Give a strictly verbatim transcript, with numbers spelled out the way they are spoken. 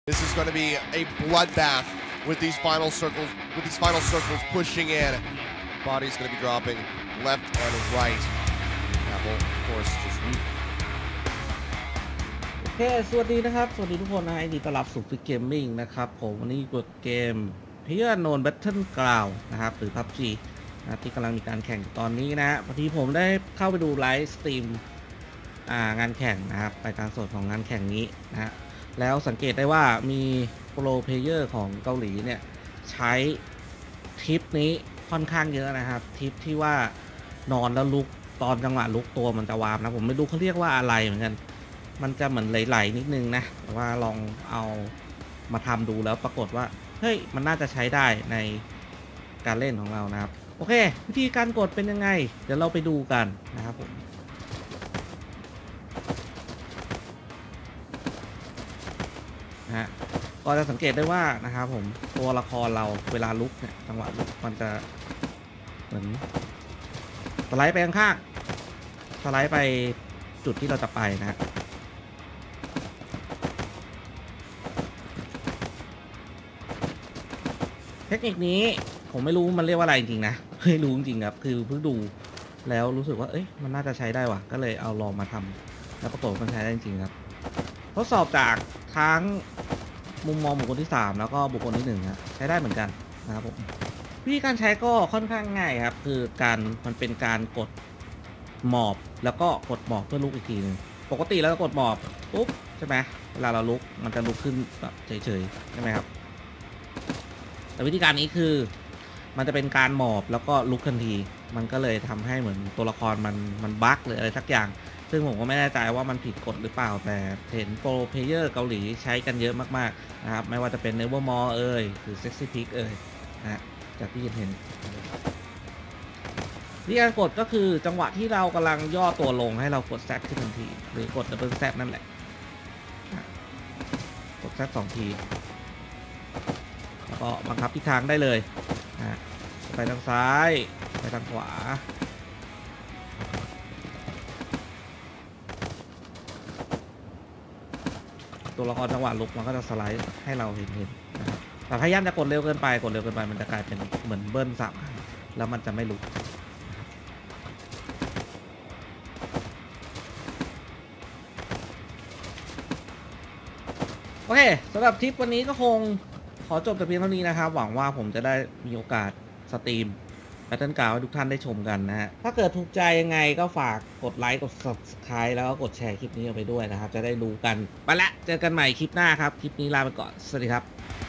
This is going to be a bloodbath with these final circles, with these final circles pushing in. Body's going to be dropping left and right. Apple, of course, just โอเคสวัสดีนะครับสวัสดีทุกคนนะฮะยินดีต้อนรับสู่ฟิกเกมมิ่งนะครับผมวันนี้กดเกม PlayerUnknown's Battlegrounds นะครับหรือ พับจี นะที่กำลังมีการแข่งตอนนี้นะพอดีผมได้เข้าไปดูไลฟ์สตรีมงานแข่งนะครับรายการสดของงานแข่งนี้นะฮะแล้วสังเกตได้ว่ามีโปรเพลเยอร์ของเกาหลีเนี่ยใช้ทิปนี้ค่อนข้างเยอะนะครับทิปที่ว่านอนแล้วลุกตอนจังหวะลุกตัวมันจะวาร์ปนะผมไม่รู้เขาเรียกว่าอะไรเหมือนกันมันจะเหมือนไหลๆนิดนึงนะแต่ว่าลองเอามาทำดูแล้วปรากฏว่าเฮ้ยมันน่าจะใช้ได้ในการเล่นของเรานะครับโอเควิธีการกดเป็นยังไงเดี๋ยวเราไปดูกันนะครับผมนะฮะก็จะสังเกตได้ว่านะครับผมตัวละครเราเวลาลุกเนี่ยจังหวะลุกมันจะเหมือนสไลด์ไปข้างๆสไลด์ไปจุดที่เราจะไปนะฮะเทคนิคนี้ผมไม่รู้มันเรียกว่าอะไรจริงๆนะไม่รู้จริงๆครับคือเพิ่งดูแล้วรู้สึกว่าเอ้ยมันน่าจะใช้ได้ว่ะก็เลยเอาลองมาทำแล้วปรากฏมันใช้ได้จริงๆครับทดสอบจากทั้งมุมมองบุคคลที่สามแล้วก็บุคคลที่หนึ่งนะใช้ได้เหมือนกันนะครับผมวิธีการใช้ก็ค่อนข้างง่ายครับคือการมันเป็นการกดหมอบแล้วก็กดหมอบเพื่อลุกอีกทีนึงปกติแล้วกดหมอบปุ๊บใช่ไหมเวลาเราลุกมันจะลุกขึ้นแบบเฉยๆใช่ไหมครับแต่วิธีการนี้คือมันจะเป็นการหมอบแล้วก็ลุกทันทีมันก็เลยทำให้เหมือนตัวละครมันมันบั๊กหรืออะไรสักอย่างซึ่งผมก็ไม่แน่ใจว่ามันผิดกฎหรือเปล่าแต่เห็นโปรเพลเยอร์เกาหลีใช้กันเยอะมากๆนะครับไม่ว่าจะเป็น Nevermore เอ่ยหรือ Sexy Pig เอ่ยนะจากที่เห็นวิธีการกดก็คือจังหวะที่เรากำลังย่อตัวลงให้เรากด Z ขึ้นทันทีหรือกด Double Z นั่นแหละกด Z สองทีแล้วก็บังคับทิศทางได้เลยนะไปทางซ้ายไปทางขวาตัวละครจังหวะลุกมันก็จะสไลด์ให้เราเห็นเห็นนะครับแต่พยายามจะกดเร็วเกินไปกดเร็วเกินไปมันจะกลายเป็นเหมือนเบิ้ลสามครั้งแล้วมันจะไม่ลุกโอเคสำหรับทริปวันนี้ก็คงขอจบแต่เพียงเท่านี้นะครับหวังว่าผมจะได้มีโอกาสสตรีมBattlegroundsให้ทุกท่านได้ชมกันนะฮะถ้าเกิดถูกใจยังไงก็ฝากกดไลค์กด ซับสไครบ์ แล้วก็กดแชร์คลิปนี้ออกไปด้วยนะครับจะได้รู้กันไปละเจอกันใหม่คลิปหน้าครับคลิปนี้ลาไปก่อนสวัสดีครับ